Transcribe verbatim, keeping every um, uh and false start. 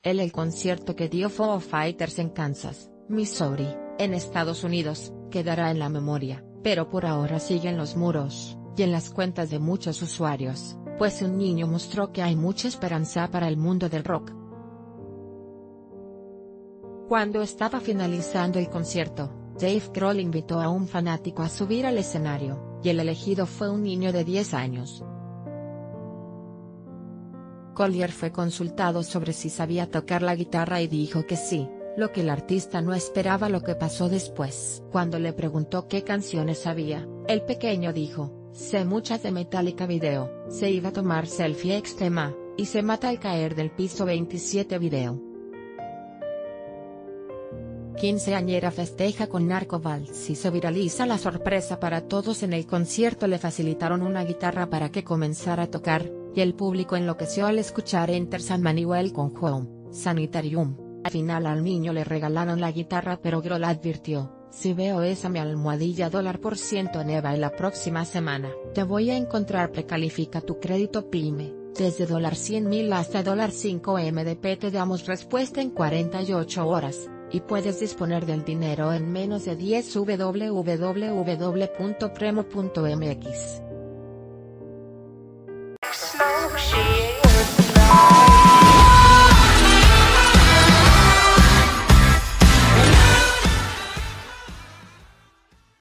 el el concierto que dio Foo Fighters en Kansas, Missouri, en Estados Unidos, quedará en la memoria, pero por ahora sigue en los muros, y en las cuentas de muchos usuarios, pues un niño mostró que hay mucha esperanza para el mundo del rock. Cuando estaba finalizando el concierto, Dave Grohl invitó a un fanático a subir al escenario, y el elegido fue un niño de diez años. Collier fue consultado sobre si sabía tocar la guitarra y dijo que sí, lo que el artista no esperaba. Lo que pasó después. Cuando le preguntó qué canciones sabía, el pequeño dijo: sé muchas de Metallica Video, se iba a tomar selfie extrema, y se mata al caer del piso veintisiete video. Quinceañera festeja con Narco Vals y se viraliza la sorpresa para todos. En el concierto le facilitaron una guitarra para que comenzara a tocar, y el público enloqueció al escuchar Enter Sandman con Home, Sanitarium. Al final al niño le regalaron la guitarra, pero Grohl advirtió: si veo esa mi almohadilla dólar por ciento neva en la próxima semana, te voy a encontrar. Precalifica tu crédito PYME, desde dólar cien mil hasta dólar cinco M D P te damos respuesta en cuarenta y ocho horas. Y puedes disponer del dinero en menos de diez. w w w punto premo punto m x